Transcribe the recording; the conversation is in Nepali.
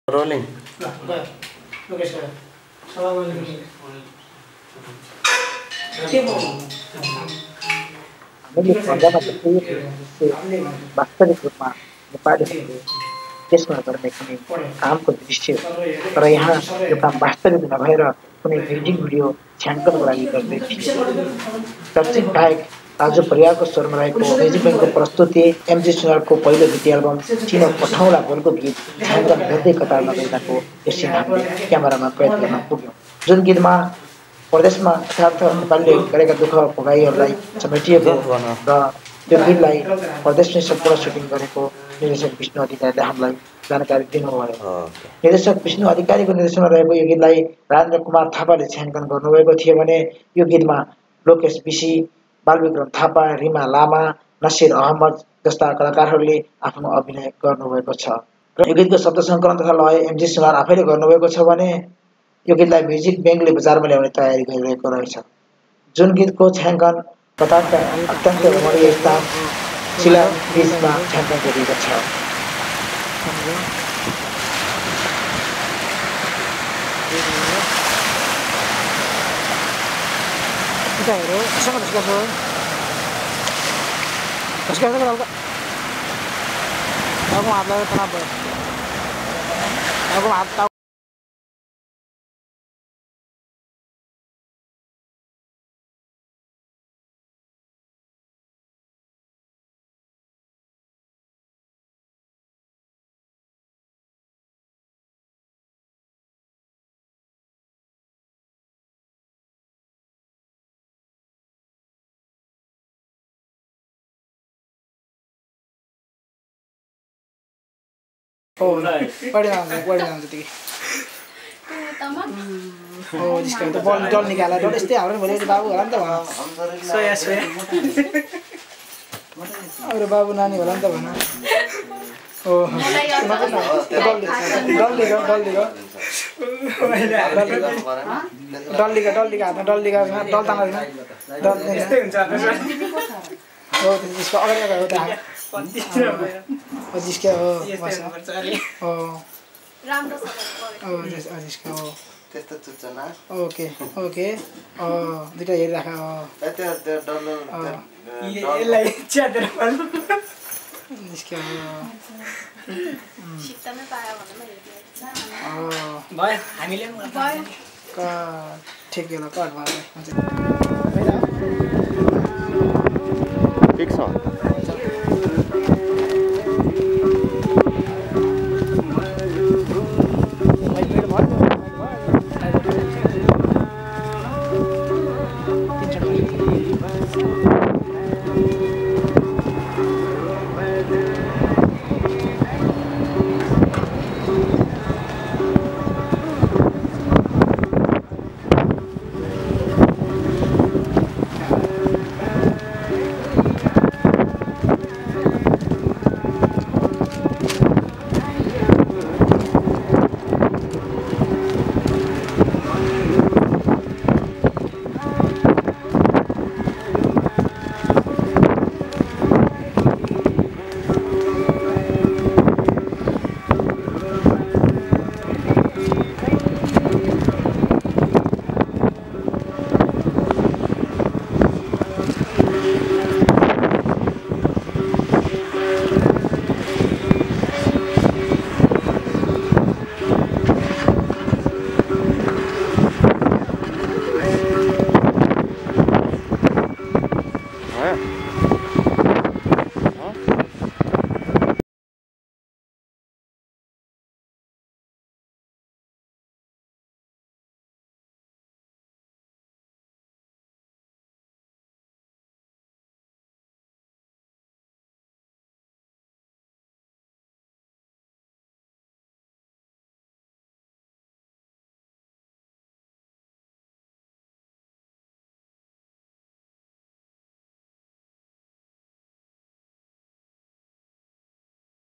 रोलिङ ल गयो लोकेश गयो सभामा के बोल्नु हामीले भन्दामा वास्तविक रूपमा नेपालीहरूले त्यसमा गर्ने कुनै कामको दृश्य तर यहाँ यो काम वास्तविक नभएर कुनै म्युजिक भिडियो छ्याङ्कनको लागि गर्दै थियो। चर्चित गायक राजु परियारको स्वरमा रहेको म्युजिक ब्यान्डको प्रस्तुति एमजी सुनारको पहिलो गीत एल्बम चिनो पठाउला बोलको गीत छ्याङ्कन गर्दै कतारमा गइरहेको यो सिन हामीले क्यामेरामा कैद गर्न पुग्यौँ। जुन गीतमा प्रदेशमा यथार्थ नेपालीले गरेका दुःख भोगाइहरूलाई समेटिएको र त्यो गीतलाई प्रदेशमै सम्पूर्ण सुटिङ गरेको निर्देशक विष्णु अधिकारीले हामीलाई जानकारी दिनुभयो। निर्देशक विष्णु अधिकारीको निर्देशनमा रहेको यो गीतलाई राजेन्द्र कुमार थापाले छ्याङ्कन गर्नुभएको थियो भने यो गीतमा लोकेश बिसी, बालविक्रम थापा, रिमा लामा, नसिर अहमद जस्ता कलाकारहरूले आफ्नो अभिनय गर्नुभएको छ। र यो गीतको शब्द सङ्कलन तथा लय एमजी सुनार आफैले गर्नुभएको छ भने यो गीतलाई म्युजिक ब्याङ्कले बजारमा ल्याउने तयारी गरिरहेको रहेछ। जुन गीतको छ्याङ्कन कतारका अत्यन्त रमणीय स्थान शिला ब्रिजमा छ्याङ्कन गरिएको छ। जिसका तो बॉल डॉल निकाला डॉल इससे आवरण बोले बाबू हलन त भन सोया सोया अरे बाबू नानी हलन त भन ओ डल्लीका हातमा डल्लीका डल ताना दिन डल यस्तै हुन्छ हो त्यसको अगाडि हो त हो जिसका हो हो राम्रो छ ओ जिसका हो त्यस्तो चुच्चना ओके ओके दुईटा हेरिराख त्यो डल्लो यसलाई च्यातेर पाल्नु जिसका हो सित्तमै पायो भने भयो हामीले भयो ठिक होला कट भयो ठिक छ।